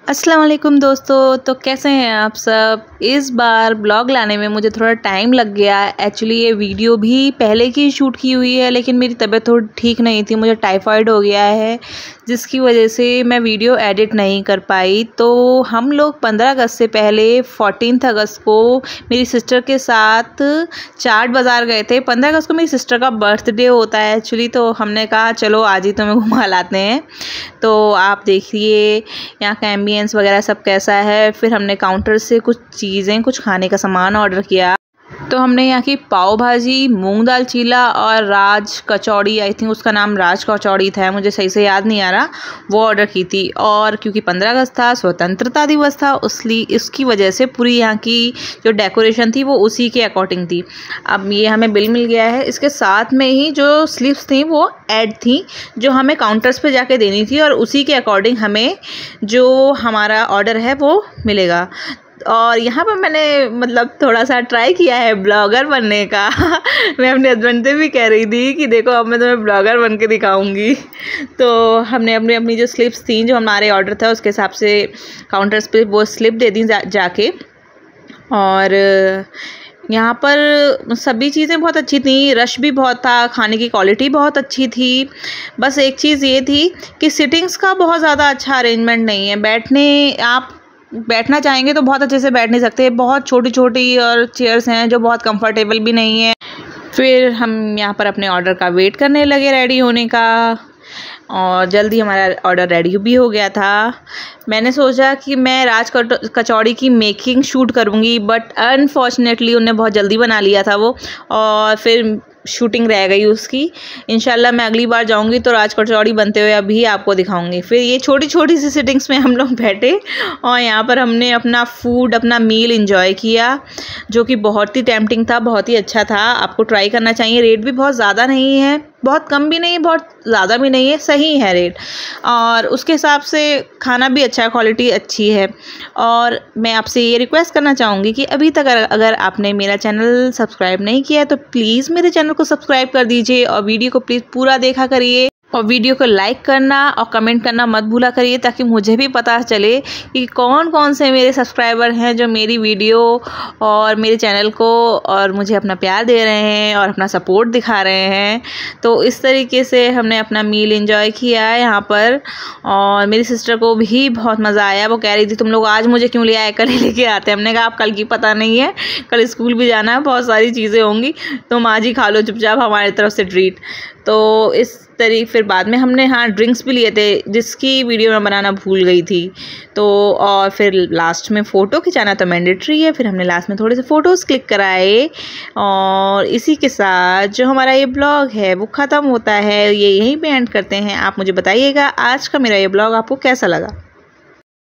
अस्सलाम वालेकुम दोस्तों। तो कैसे हैं आप सब। इस बार ब्लॉग लाने में मुझे थोड़ा टाइम लग गया। एक्चुअली ये वीडियो भी पहले की शूट की हुई है, लेकिन मेरी तबीयत थोड़ी ठीक नहीं थी, मुझे टाइफाइड हो गया है, जिसकी वजह से मैं वीडियो एडिट नहीं कर पाई। तो हम लोग 15 अगस्त से पहले 14 अगस्त को मेरी सिस्टर के साथ चाट बाज़ार गए थे। 15 अगस्त को मेरी सिस्टर का बर्थडे होता है एक्चुअली, तो हमने कहा चलो आज ही तुम्हें घुमा लाते हैं। तो आप देखिए यहाँ का एम्बियंस वगैरह सब कैसा है। फिर हमने काउंटर से कुछ चीज़ें, कुछ खाने का सामान ऑर्डर किया। तो हमने यहाँ की पाव भाजी, मूंग दाल चीला और राज कचौड़ी, आई थिंक उसका नाम राज कचौड़ी था, मुझे सही से याद नहीं आ रहा, वो ऑर्डर की थी। और क्योंकि 15 अगस्त था, स्वतंत्रता दिवस था, इसकी वजह से पूरी यहाँ की जो डेकोरेशन थी वो उसी के अकॉर्डिंग थी। अब ये हमें बिल मिल गया है, इसके साथ में ही जो स्लिप्स थी वो ऐड थी, जो हमें काउंटर्स पे जाके देनी थी, और उसी के अकॉर्डिंग हमें जो हमारा ऑर्डर है वो मिलेगा। और यहाँ पर मैंने मतलब थोड़ा सा ट्राई किया है ब्लॉगर बनने का मैं अपने हस्बैंड से भी कह रही थी कि देखो अब मैं तुम्हें ब्लॉगर बन के दिखाऊंगी। तो हमने अपनी जो स्लिप्स थी, जो हमारे ऑर्डर था उसके हिसाब से काउंटर्स पे वो स्लिप दे दी जाके। और यहाँ पर सभी चीज़ें बहुत अच्छी थी, रश भी बहुत था, खाने की क्वालिटी बहुत अच्छी थी। बस एक चीज़ ये थी कि सिटिंग्स का बहुत ज़्यादा अच्छा अरेंजमेंट नहीं है। आप बैठना चाहेंगे तो बहुत अच्छे से बैठ नहीं सकते, बहुत छोटी छोटी और चेयर्स हैं जो बहुत कंफर्टेबल भी नहीं है। फिर हम यहाँ पर अपने ऑर्डर का वेट करने लगे रेडी होने का, और जल्दी हमारा ऑर्डर रेडी भी हो गया था। मैंने सोचा कि मैं राज कचौड़ी की मेकिंग शूट करूँगी, बट अनफॉर्चुनेटली उन्हें बहुत जल्दी बना लिया था वो, और फिर शूटिंग रह गई उसकी। इंशाल्लाह मैं अगली बार जाऊंगी तो राज कचौड़ी बनते हुए अभी आपको दिखाऊंगी। फिर ये छोटी छोटी सी सिटिंग्स में हम लोग बैठे और यहाँ पर हमने अपना फूड, अपना मील एंजॉय किया, जो कि बहुत ही टेम्पटिंग था, बहुत ही अच्छा था। आपको ट्राई करना चाहिए। रेट भी बहुत ज़्यादा नहीं है, बहुत कम भी नहीं है, बहुत ज़्यादा भी नहीं है, सही है रेट, और उसके हिसाब से खाना भी अच्छा है, क्वालिटी अच्छी है। और मैं आपसे ये रिक्वेस्ट करना चाहूँगी कि अभी तक अगर आपने मेरा चैनल सब्सक्राइब नहीं किया है तो प्लीज़ मेरे चैनल को सब्सक्राइब कर दीजिए, और वीडियो को प्लीज़ पूरा देखा करिए, और वीडियो को लाइक करना और कमेंट करना मत भूला करिए, ताकि मुझे भी पता चले कि कौन कौन से मेरे सब्सक्राइबर हैं जो मेरी वीडियो और मेरे चैनल को और मुझे अपना प्यार दे रहे हैं और अपना सपोर्ट दिखा रहे हैं। तो इस तरीके से हमने अपना मील एंजॉय किया है यहाँ पर, और मेरी सिस्टर को भी बहुत मज़ा आया। वो कह रही थी तुम लोग आज मुझे क्यों ले आए, कल ही लेके आते। हमने कहा आप कल की पता नहीं है, कल स्कूल भी जाना है, बहुत सारी चीज़ें होंगी, तुम आज ही खा लो चुपचाप हमारी तरफ से ट्रीट। तो इस फिर बाद में हमने ड्रिंक्स भी लिए थे, जिसकी वीडियो मैं बनाना भूल गई थी। तो और फिर लास्ट में फ़ोटो खिंचाना तो मैंडेटरी है, फिर हमने लास्ट में थोड़े से फ़ोटोज़ क्लिक कराए, और इसी के साथ जो हमारा ये ब्लॉग है वो ख़त्म होता है। ये यहीं पे एंड करते हैं। आप मुझे बताइएगा आज का मेरा ये ब्लॉग आपको कैसा लगा।